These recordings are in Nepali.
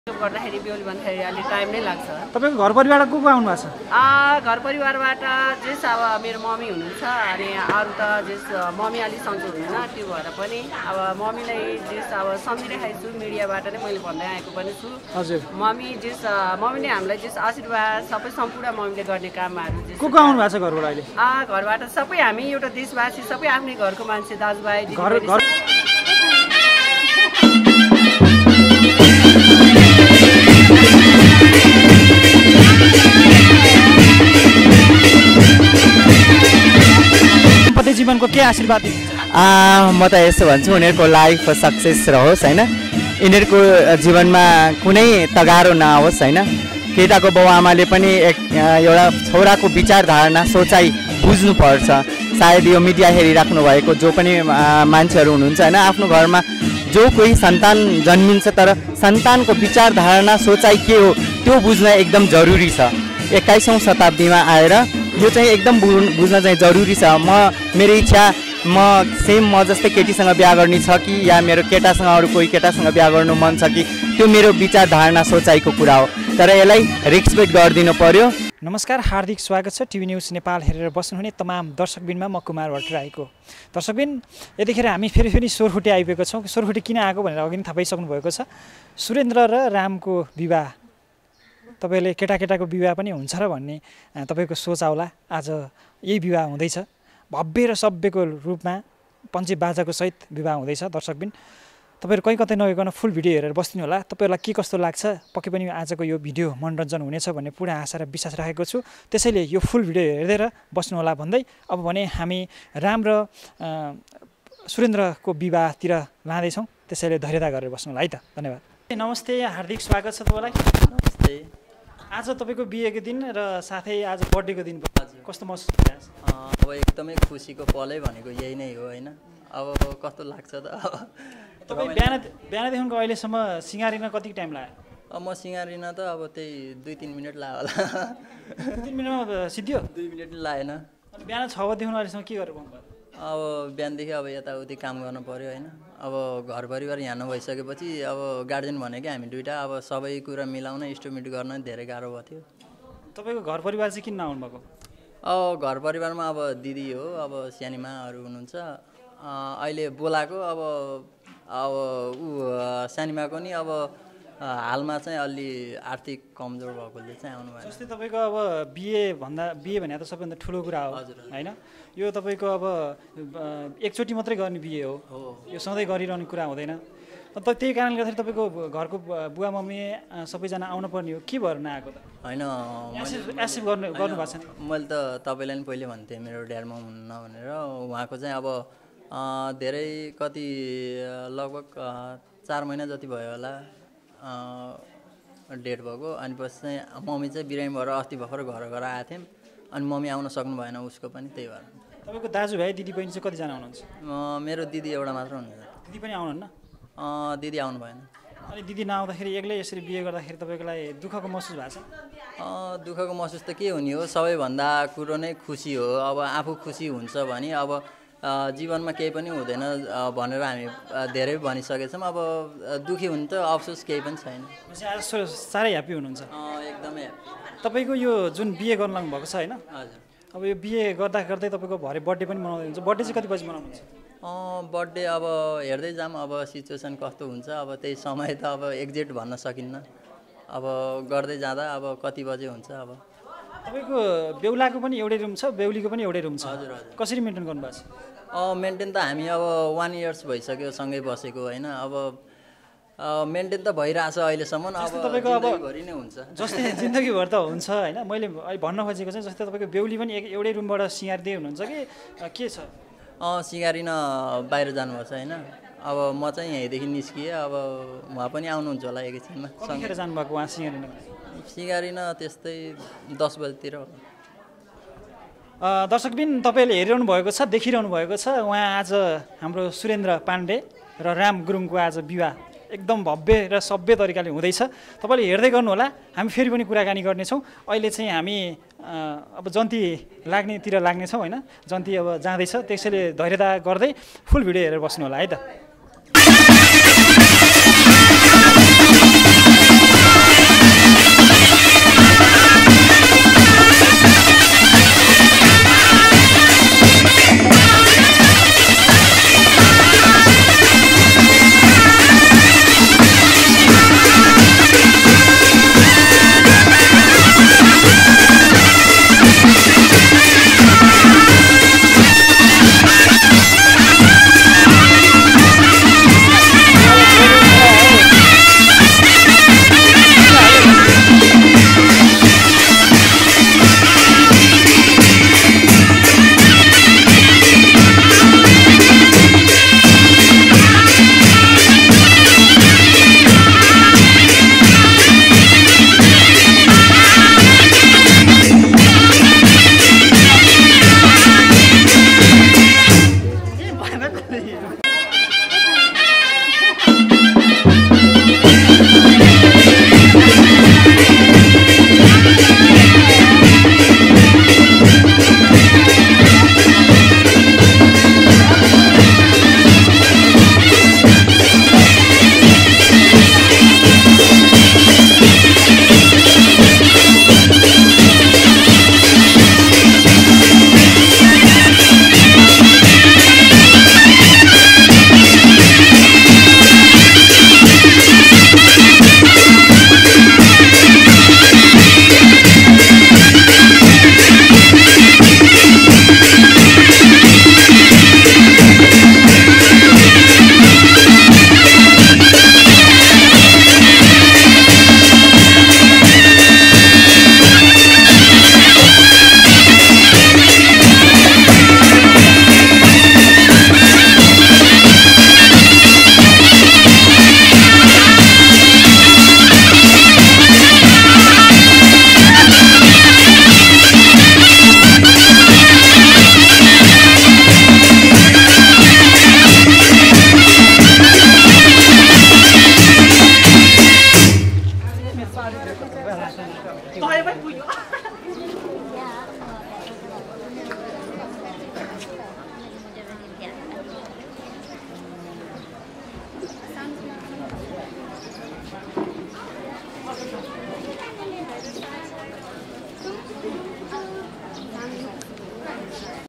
गर्दाखेरि बेहुली भन्दाखेरि अलि टाइम नै लाग्छ। तपाईको घर परिवार को आउनु भएको छ? घर परिवारबाट जस अब मेरो मम्मी हुनुहुन्छ अनि अरू त जस मम्मी अलि सन्चो हुनुहुन्न, त्यो भएर पनि अब मम्मीलाई जस अब सम्झिरहेको छु, मिडियाबाट नै मैले भन्दै आएको पनि छु। हजुर मम्मीले हामीलाई जस आशीर्वाद सबै सम्पूर्ण मम्मीले गर्ने कामहरू को आउनु भएको छ घरबाट अहिले? घरबाट सबै हामी एउटा देशवासी सबै आफ्नै घरको मान्छे दाजुभाइ जीवनको के आशीर्वाद दिनुहुन्छ? म त यसो भन्छु, उनीहरूको लाइफ सक्सेस रहोस् हैन, यिनीहरूको जीवनमा कुनै तगारो नआओस् हैन। केटाको बाउ आमाले पनि एउटा छोराको विचारधारणा सोचाइ बुझ्नुपर्छ। सायद यो मिडिया हेरिराख्नु भएको जो पनि मान्छेहरू हुनुहुन्छ हैन, आफ्नो घरमा जो कोही सन्तान जन्मिन्छ तर सन्तानको विचारधारणा सोचाइ के हो त्यो बुझ्न एकदम जरुरी छ। 21औं शताब्दीमा आएर यो चाहिँ एकदम बुझ्न चाहिँ जरुरी छ। मेरो इच्छा म जस्तै केटीसँग बिहा गर्ने छ कि या मेरो केटासँग अरू कोही केटासँग बिहा गर्नु मन छ कि त्यो मेरो विचारधारणा सोचाइको कुरा हो, तर यसलाई रेस्पेक्ट गरिदिनु पर्यो। नमस्कार, हार्दिक स्वागत छ टिभी न्युज नेपाल हेरेर बस्नुहुने तमाम दर्शकबिनमा। म कुमार भट्टराईको। दर्शकबिन, यतिखेर हामी फेरि सोरखुट्टे आइपुगेको छौँ। सोरखुट्टे किन आएको भनेर अघि नै थाहा पाइसक्नु भएको छ। सुरेन्द्र र रामको विवाह, तपाईँले केटाकेटाको विवाह पनि हुन्छ र भन्ने तपाईँको सोच आउला। आज यही विवाह हुँदैछ, भव्य र सभ्यको रूपमा पञ्चे बाजाको सहित विवाह हुँदैछ। दर्शकबिन, तपाईँहरू कहीँ कतै नगइकन फुल भिडियो हेरेर बस्दिनु होला। तपाईँहरूलाई के कस्तो लाग्छ, पक्कै पनि आजको यो भिडियो मनोरञ्जन हुनेछ भन्ने पुरा आशा र विश्वास राखेको छु। त्यसैले यो फुल भिडियो हेरेर बस्नु होला भन्दै अब भने हामी राम र सुरेन्द्रको विवाहतिर लाँदैछौँ। त्यसैले धैर्यता गरेर बस्नु होला है त। धन्यवाद। नमस्ते, हार्दिक स्वागत छ तपाईँलाई। नमस्ते। आज तपाईँको बिहेको दिन र साथै आज बर्थडेको दिन, कस्तो महसुस भइरहेछ? अब एकदमै खुसीको पलै भनेको यही नै हो हैन। अब कस्तो लाग्छ त? तपाईँ बिहानदेखिको अहिलेसम्म सिँगारिन कति टाइम लाग्यो? म सिँगारिन त अब त्यही 2-3 मिनट लाग्यो होला। 3 मिनटमा सिद्धियो? 2 मिनट लागेन। अनि बिहान 6 बजेदेखि अहिलेसम्म के गरेर पाउनुभयो? अब बिहानदेखि अब यताउति काम गर्नु पर्यो हैन। अब घर परिवार यहाँ नभइसकेपछि अब गार्जियन भनेकै हामी दुइटा, अब सबै कुरा मिलाउन इस्टिमेट गर्न धेरै गाह्रो भयो थियो। तपाईँको घर परिवार चाहिँ किन नआउनु भएको? घर परिवारमा अब दिदी हो, अब सानीमाहरू हुनुहुन्छ। अहिले बोलाएको अब ऊ सानीमाको नि अब हालमा चाहिँ अलि आर्थिक कमजोर भएकोले चाहिँ आउनु भयो। जस्तै तपाईँको अब बिहे भने त सबैभन्दा ठुलो कुरा हो होइन? यो तपाईँको अब एकचोटि मात्रै गर्ने बिहे हो, यो सधैँ गरिरहने कुरा हुँदैन। त्यही कारणले गर्दाखेरि तपाईँको घरको बुवा मम्मी सबैजना आउनुपर्ने हो, के भएर नआएको त? होइन, एक्सेप्ट गर्नु भएको छ नि? मैले त तपाईँलाई नि पहिले भन्थेँ मेरो ड्याड मम हुन्न भनेर। उहाँको चाहिँ अब धेरै कति लगभग 4 महिना जति भयो होला डेट भएको। अनि पछि चाहिँ मम्मी चाहिँ बिरामी भएर अस्ति भर्खर घर आएको थियौँ। अनि मम्मी आउन सक्नु भएन, उसको पनि त्यही भएर। तपाईँको दाजुभाइ दिदी बहिनी चाहिँ कतिजना हुनुहुन्छ? मेरो दिदी एउटा मात्र हुनुहुन्छ। दिदी पनि आउनुहुन्न? दिदी आउनु भएन। अनि दिदी नआउँदाखेरि एक्लै यसरी बिहे गर्दाखेरि तपाईँको लागि दुःखको महसुस भएको छ? दुःखको महसुस त के हुने हो, सबैभन्दा कुरो नै खुसी हो। अब आफू खुसी हुन्छ भने अब जीवनमा केही पनि हुँदैन भनेर हामी धेरै भनिसकेछौँ। अब दुःखी हुनु त अफसोस केही पनि छैन। आज साह्रै ह्याप्पी हुनुहुन्छ? एकदमै ह्याप्पी। तपाईँको यो जुन बिहे गर्न लाग्नु भएको छ होइन, हजुर, अब यो बिहे गर्दै तपाईँको भरे बर्थडे पनि मनाउँदै हुन्छ। बर्थडे चाहिँ कति बजी मनाउनुहुन्छ? बर्थडे अब हेर्दै जाऊँ, अब सिचुएसन कस्तो हुन्छ, अब त्यही समय त अब एक्ज्याक्ट भन्न सकिन्न। अब गर्दै जाँदा अब कति बजे हुन्छ। अब तपाईँको बेहुलाको पनि एउटै रुम छ, बेहुलीको पनि एउटै रुम छ? हजुर हजुर। कसरी मेन्टेन गर्नुभएको छ? मेन्टेन त हामी अब 1 इयर्स भइसक्यो सँगै बसेको होइन। अब मेन्टेन त भइरहेछ अहिलेसम्म। अब तपाईँको अब भरि नै हुन्छ, जस्तै जिन्दगीभर त हुन्छ होइन। मैले भन्न खोजेको चाहिँ जस्तै तपाईँको बेहुली पनि एउटै रुमबाट सिँगारिँदै हुनुहुन्छ कि के छ? सिँगारिन बाहिर जानुभएको छ होइन। अब म चाहिँ यहीँदेखि निस्किएँ, अब उहाँ पनि आउनुहुन्छ होला एकैछिनमा। कतिखेर जानुभएको उहाँ सिँगारिन त्यस्तै 10 बजीतिर होला। दर्शकबिन, तपाईँले हेरिरहनु भएको छ, देखिरहनु भएको छ, उहाँ आज हाम्रो सुरेन्द्र पाण्डे र राम गुरुङको आज विवाह एकदम भव्य र सभ्य तरिकाले हुँदैछ। तपाईँले हेर्दै गर्नुहोला। हामी फेरि पनि कुराकानी गर्नेछौँ। अहिले चाहिँ हामी अब जन्ती लाग्नेतिर लाग्नेछौँ होइन? जन्ती अब जाँदैछ, त्यसैले धैर्यता गर्दै फुल भिडियो हेरेर बस्नु होला है त।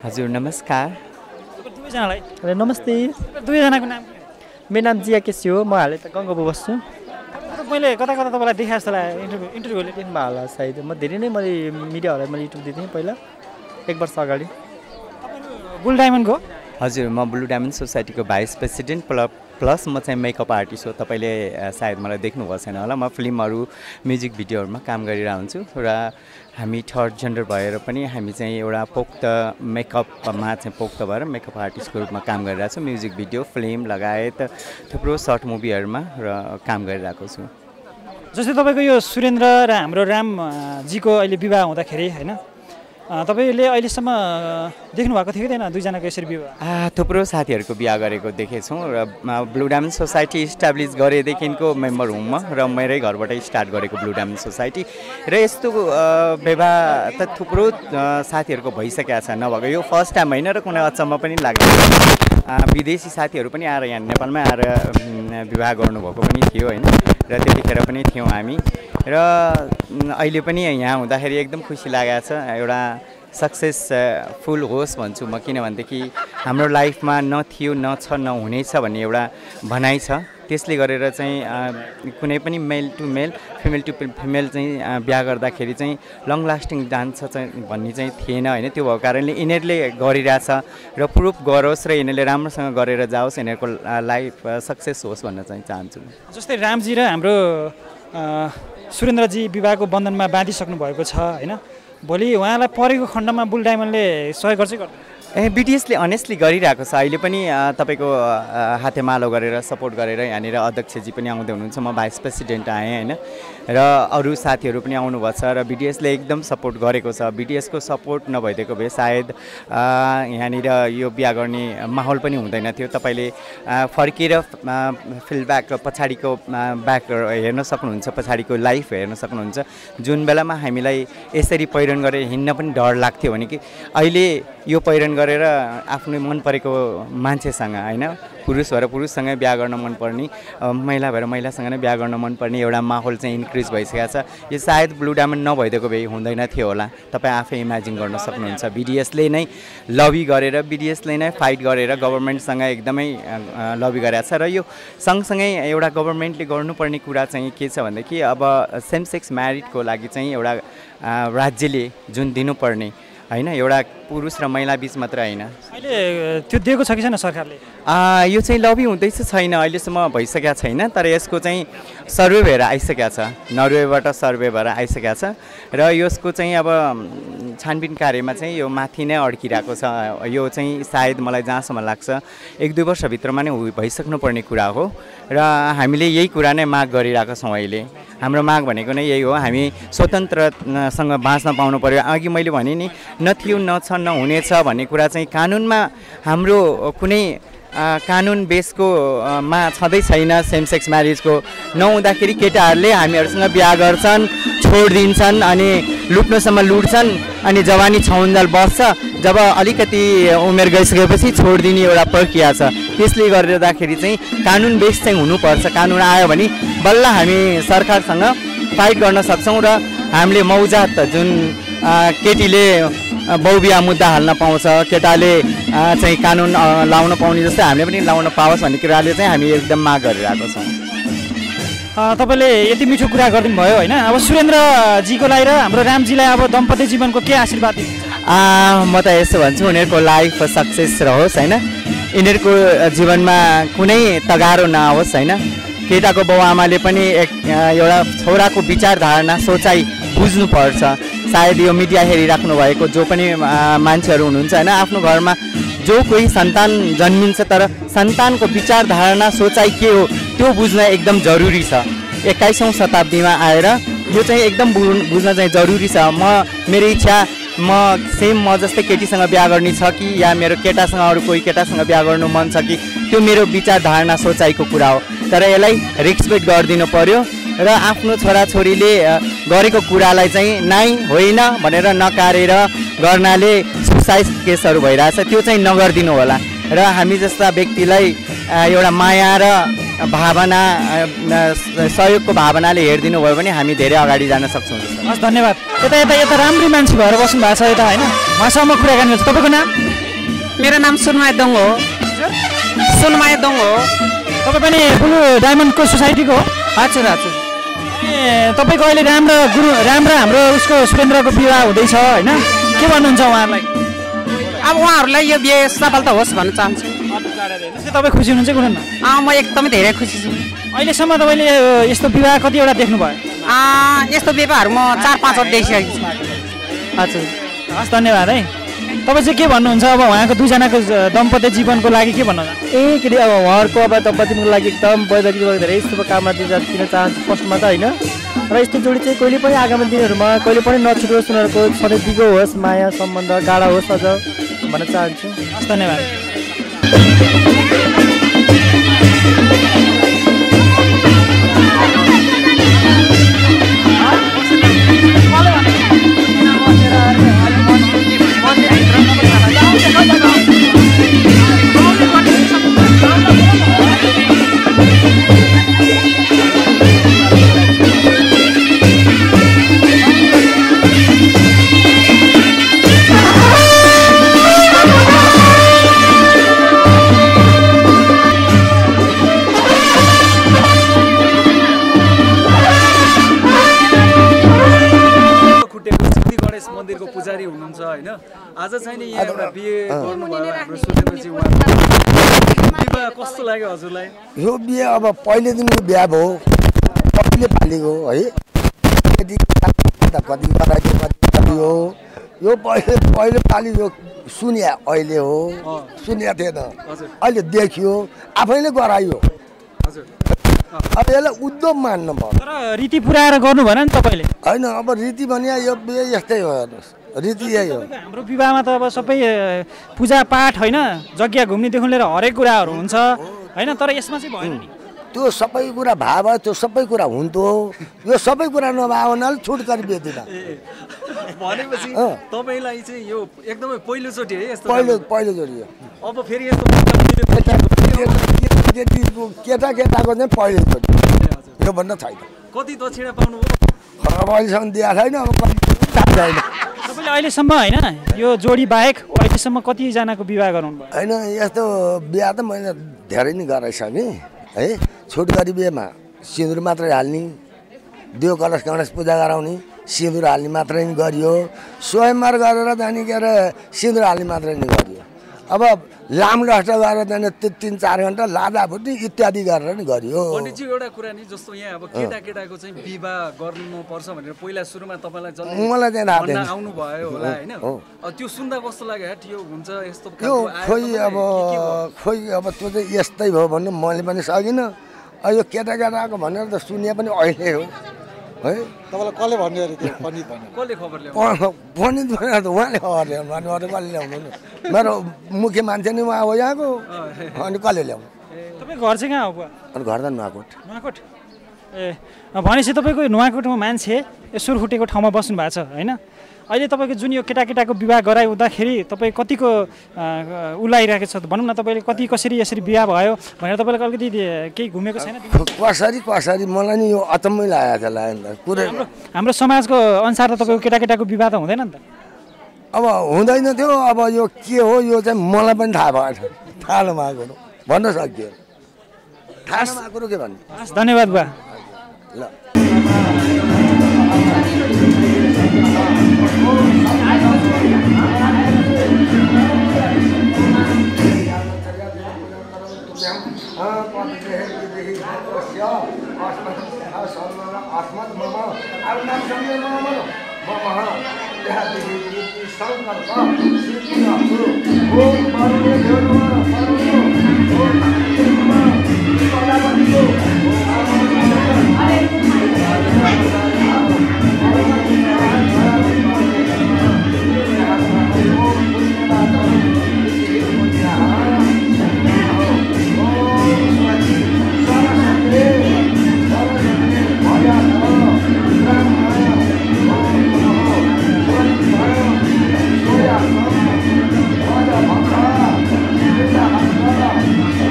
हजुर नमस्कार। दुवैजनालाई हेलो नमस्ते, दुवैजनाको नाम मेरो नाम जिया केसी हो। म हालै त गङ्गाबु बस्छु। मैले कता कता तपाईँलाई देखाए जस्तो लाग्यो इन्टरभ्यूले दिनमा होला सायद। म धेरै नै मैले मिडियाहरूलाई मैले युट्युब दिएको थिएँ पहिला 1 वर्ष अगाडि। बुल डायमन्डको हजुर म ब्लू डायमन्ड सोसाइटीको भाइस प्रेसिडेन्ट प्लस म चाहिँ मेकअप आर्टिस्ट हो। तपाईँले सायद मलाई देख्नुभएको छैन होला। म फिल्महरू म्युजिक भिडियोहरूमा काम गरिरहेको हुन्छु र हामी थर्ड जेन्डर भएर पनि हामी चाहिँ एउटा पोक्त मेकअपमा चाहिँ पोक्त भएर मेकअप आर्टिस्टको रूपमा काम गरिरहेको छु। म्युजिक भिडियो फिल्म लगायत थुप्रो सर्ट मुभीहरूमा र काम गरिरहेको छु। जस्तै तपाईँको यो सुरेन्द्र र हाम्रो रामजीको अहिले विवाह हुँदाखेरि होइन तपाईँले अहिलेसम्म देख्नु भएको थियो कि थिएन दुईजनाको यसरी विवाह? थुप्रो साथीहरूको बिहा गरेको देखेछौँ र ब्लू डायमन्ड सोसाइटी इस्टाब्लिस गरेदेखिको मेम्बर हुँ म र मेरै घरबाटै स्टार्ट गरेको ब्लू डायमन्ड सोसाइटी र यस्तो विवाह त थुप्रो साथीहरूको भइसकेको छ। नभएको यो फर्स्ट टाइम होइन र कुनै अचम्म पनि लाग्दैन। विदेशी साथीहरू पनि आएर यहाँ नेपालमै आएर विवाह गर्नुभएको पनि थियो होइन र त्यतिखेर पनि थियौँ हामी र अहिले पनि यहाँ हुँदाखेरि एकदम खुसी लागेको छ। एउटा सक्सेसफुल होस् भन्छु म, किनभनेदेखि हाम्रो लाइफमा नथियो नछ नहुनेछ भन्ने एउटा भनाइ छ। त्यसले गरेर चाहिँ कुनै पनि male to male female to female चाहिँ बिहा गर्दाखेरि चाहिँ लङ लास्टिङ जान्छ चाहिँ भन्ने चाहिँ थिएन होइन। त्यो भएको कारणले यिनीहरूले गरिरहेछ र प्रुफ गरोस् र यिनीहरूले राम्रोसँग गरेर जाओस्, यिनीहरूको लाइफ सक्सेस होस् भन्न चाहिँ चाहन्छु। जस्तै रामजी र हाम्रो सुरेन्द्रजी विवाहको बन्धनमा बाँधिसक्नु भएको छ होइन, भोलि उहाँलाई परेको खण्डमा बुल डायमन्डले सहयोग गर्छ गर्दैन? बिटिएसले अनेस्टली गरिरहेको छ। अहिले पनि तपाईँको हातेमालो गरेर सपोर्ट गरेर यहाँनिर अध्यक्षजी पनि आउँदै हुनुहुन्छ, म भाइस प्रेसिडेन्ट आएँ होइन र अरू साथीहरू पनि आउनुभएको छ र बिटिएसले एकदम सपोर्ट गरेको छ। बिटिएसको सपोर्ट नभइदिएको भए सायद यहाँनिर यो बिहा गर्ने माहौल पनि हुँदैन थियो। तपाईँले फर्केर फिडब्याक पछाडिको ब्याक हेर्न सक्नुहुन्छ, पछाडिको लाइफ हेर्न सक्नुहुन्छ। जुन बेलामा हामीलाई यसरी पहिरन गरेर हिँड्न पनि डर लाग्थ्यो भने कि अहिले यो पहिरन गरेर आफ्नो मन परेको मान्छेसँग होइन, पुरुष भएर पुरुषसँगै बिहा गर्न मनपर्ने, महिला भएर महिलासँग नै बिहा गर्न मनपर्ने एउटा माहौल चाहिँ इन्क्रिज भइसकेको छ। यो सायद ब्लू डायमन्ड नभइदिएको भए हुँदैन थियो होला। तपाईँ आफै इमेजिन गर्न सक्नुहुन्छ। बिडिएसले नै लबी गरेर बिडिएसले नै फाइट गरेर गभर्मेन्टसँग एकदमै लबी गरेको छ र यो सँगसँगै एउटा गभर्मेन्टले गर्नुपर्ने कुरा चाहिँ के छ भनेदेखि अब सेम सेक्स म्यारिडको लागि चाहिँ एउटा राज्यले जुन दिनुपर्ने होइन, एउटा पुरुष र महिला बिच मात्र होइन, अहिले त्यो दिएको छ कि छैन सरकारले? यो चाहिँ लबी हुँदैछ छैन, अहिलेसम्म भइसकेको छैन। तर यसको चाहिँ सर्वे भएर आइसकेको छ, नर्वेबाट सर्वे भएर आइसकेको छ र यसको चाहिँ अब छानबिन कार्यमा चाहिँ यो माथि नै अड्किरहेको छ। यो चाहिँ सायद मलाई जहाँसम्म लाग्छ 1-2 वर्षभित्रमा नै भइसक्नुपर्ने कुरा हो र हामीले यही कुरा नै माग गरिरहेको छौँ। अहिले हाम्रो माग भनेको नै यही हो, हामी स्वतन्त्रसँग बाँच्न पाउनु पर्यो। अघि मैले भने नि नथियो नछ नहुनेछ भन्ने कुरा चाहिँ कानुनमा हाम्रो कुनै कानुन बेसको मा छँदै छैन। सेम सेक्स म्यारिजको नहुँदाखेरि केटाहरूले हामीहरूसँग बिहा गर्छन्, छोडिदिन्छन् अनि लुट्नुसम्म लुट्छन् अनि जवानी छौन्जाल बस्छ। जब अलिकति उमेर गइसकेपछि छोडिदिने एउटा प्रक्रिया छ। त्यसले गर्दाखेरि चाहिँ कानुन बेस चाहिँ हुनुपर्छ। कानुन आयो भने बल्ल हामी सरकारसँग फाइट गर्न सक्छौँ र हामीले मौजात जुन केटीले बहुबिहा मुद्दा हाल्न पाउँछ, केटाले चाहिँ कानुन लाउन पाउने जस्तै हामीले पनि लाउन पाओस् भन्ने कुराले चाहिँ हामी एकदम माग गरिरहेको छौँ। तपाईँले यति मिठो कुरा गरिदिनु भयो होइन। अब सुरेन्द्रजीको लागि र हाम्रो रामजीलाई अब दम्पत्ति जीवनको के आशीर्वाद दिनु? म त यसो भन्छु, उनीहरूको लाइफ सक्सेस रहोस् होइन, यिनीहरूको जीवनमा कुनै तगारो नआओस् होइन। केटाको बाउ आमाले पनि एउटा छोराको विचारधारणा सोचाइ बुझ्नुपर्छ। सायद यो मिडिया हेरिराख्नु भएको जो पनि मान्छेहरू हुनुहुन्छ होइन, आफ्नो घरमा जो कोही सन्तान जन्मिन्छ तर सन्तानको विचारधारणा सोचाइ के हो त्यो बुझ्न एकदम जरुरी छ। 21औं शताब्दीमा आएर यो चाहिँ एकदम बुझ्न चाहिँ जरुरी छ। मेरो इच्छा म जस्तै केटीसँग बिहा गर्ने छ कि या मेरो केटासँग अरू कोही केटासँग बिहा गर्नु मन छ कि त्यो मेरो विचारधारणा सोचाइको कुरा हो। तर यसलाई रेस्पेक्ट गरिदिनु पर्यो र आफ्नो छोराछोरीले गरेको कुरालाई चाहिँ नाइ होइन भनेर नकारेर गर्नाले सुसाइड केसहरू भइरहेछ, त्यो चाहिँ नगरिदिनु होला र हामी जस्ता व्यक्तिलाई एउटा माया र भावना सहयोगको भावनाले हेरिदिनु भयो भने हामी धेरै अगाडि जान सक्छौँ। हस्, धन्यवाद। यता राम्री मान्छे भएर बस्नु भएको छ यता होइन, उहाँसँग कुराकानी गर्छु। तपाईँको नाम? मेरो नाम सुनमाया दोङ हो। सुनमाया दोङ हो। तपाईँ पनि ब्लु डायमन्डको सोसाइटीको हो? हजुर हजुर। ए तपाईँको अहिले राम्रो हाम्रो उसको सुरेन्द्रको विवाह हुँदैछ होइन, के भन्नुहुन्छ उहाँहरूलाई? अब उहाँहरूलाई यो बिहे सफल त होस् भन्न चाहन्छु। तपाईँ खुसी हुनुहुन्छ कुन? म एकदमै धेरै खुसी छु। अहिलेसम्म तपाईँले यस्तो विवाह कतिवटा देख्नुभयो? यस्तो विवाहहरू म 4-5 वटा देखिसकेको छु। हजुर हस् धन्यवाद है। तपाईँ चाहिँ के भन्नुहुन्छ अब उहाँको दुईजनाको दम्पत्य जीवनको लागि के भन्नुहुन्छ? के अरे अब उहाँहरूको अब दम्पतिको लागि एकदम वैवाहिक जीवनको धेरै शुभकामना दिन चाहन्छु फर्स्टमा त होइन। र यस्तो जोडी चाहिँ कहिले पनि आगामी दिनहरूमा कहिले पनि नछुटोस्, उनीहरूको सधैँ दिगो होस्, माया सम्बन्ध गाढा होस् अझ भन्न चाहन्छु। हस् धन्यवाद। मन्दिरको पुजारी हुनुहुन्छ होइन। आज चाहिँ नि यहाँ एउटा बिहे गर्नुभयो हाम्रो सुरेन्द्रजी। विवाह कस्तो लाग्यो हजुरलाई? यो बिहे अब पहिले दिनको बिहा भयो, कतिले पालेको है, कति गराइदियो कति हो। यो पहिले पालि यो सुनिया अहिले हो, सुनिया थिएन अहिले देखियो, आफैले गरायो। अब यसलाई उद्योग मान्नु भयो। तर रीति पुऱ्याएर गर्नु भएन नि तपाईँले? होइन अब रीति भने यो बिहे यस्तै हो, हेर्नुहोस् रीति यही हो। हाम्रो विवाहमा त अब सबै पूजापाठ होइन, जग्गा घुम्नेदेखि लिएर हरेक कुराहरू हुन्छ होइन, तर यसमा चाहिँ भएन नि। त्यो सबै कुरा भाव त्यो सबै कुरा हुन्थ्यो, यो सबै कुरा नभए हुनाले छुट गरी बेच्दिन। भनेपछि तपाईँलाई चाहिँ यो एकदमै पहिलोचोटि है यस्तो? पहिलोचोटि हो। अब फेरि यस्तो केटाको चाहिँ पहिलोचोटि, योभन्दा छैन। कति दक्षिणा पाउनुभयो? अब अहिलेसम्म दिएको छैन, अब छैन। तपाईँले अहिलेसम्म होइन यो जोडी बाहेक अहिलेसम्म कतिजनाको विवाह गराउनु भयो? होइन यस्तो बिहा त मैले धेरै नै गराइसकेँ है। छुट गरी बिहेमा सिन्दुर मात्रै हाल्ने, दियो कलश गणेश पूजा गराउने, सिन्दुर हाल्ने मात्रै नै गरियो। स्वयंवर गरेर त्यहाँदेखि के अरे सिन्दुर हाल्ने मात्रै नै गरियो। अब लामलस्ट गरेर त्यहाँदेखि 3-4 घन्टा लादाफुटी इत्यादि गरेर नि गरियो। पण्डितजी एउटा कुरा नि जस्तो यहाँ अब केटाकेटाको चाहिँ विवाह गर्नुपर्छ भनेर पहिला सुरुमा तपाईँलाई मलाई चाहिँ थाहा थिएन, आउनु भयो होला होइन। त्यो सुन्दा कस्तो लाग्यो है यो हुन्छ यस्तो? यो खोइ अब त्यो चाहिँ यस्तै भयो भन्नु मैले पनि सकिनँ। यो केटाकेटाको भनेर त सुने पनि अहिले हो है। तपाईँलाई कसले भन्यो अरे? त्यो पण्डित भन्यो? कसले खबर ल्याउनु? पण्डित भनेर त उहाँले खबर ल्याउनु, अनि अरू कसले ल्याउनु? मेरो मुख्य मान्छे नै उहाँ हो यहाँको, अनि कसले ल्याउनु? तपाईँको घर चाहिँ कहाँ हो? अनि घर त नुवाकोट। नुवाकोट ए भनेपछि तपाईँको नुवाकोटमा मान्छे सुरखुटेको ठाउँमा बस्नु भएको छ होइन। अहिले तपाईँको जुन यो केटाकेटाको विवाह गराउँदाखेरि तपाईँ कतिको उलाइरहेको छ भनौँ न, तपाईँले कति कसरी यसरी बिहा भयो भनेर तपाईँलाई अलिकति केही घुमेको छैन? कसरी मलाई नि यो अचम्मै लागेको थियो पुरै। हाम्रो समाजको अनुसार त तपाईँको केटाकेटाको विवाह त हुँदैन नि त? अब हुँदैन थियो। अब यो के हो यो चाहिँ मलाई पनि थाहा भएन, थाहा नभएको भन्न सकियो। थाहा नभएको के भन्नु? धन्यवाद बुवा। ल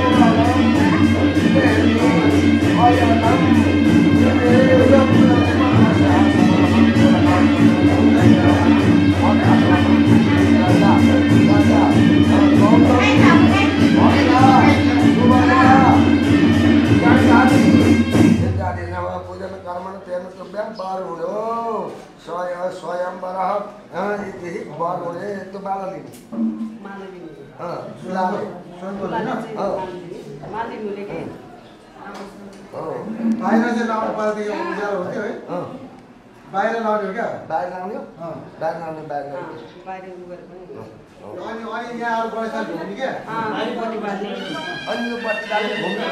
Ayah बर हुयो स्वयंवरः इति बर हुने त्यो माला लिने मालिमुले के बाहिर चाहिँ लाउनु पर्दा यो उज्यालो हो कि है बाहिर लाउने हो क्या बाहिर लाउने बाहिर लाउने बाहिर लाउने बाहिर गएर पनि अनि यहाँ अरू पैसा घुम्ने क्या अनि यो बत्ती बाल्ने घुम्ने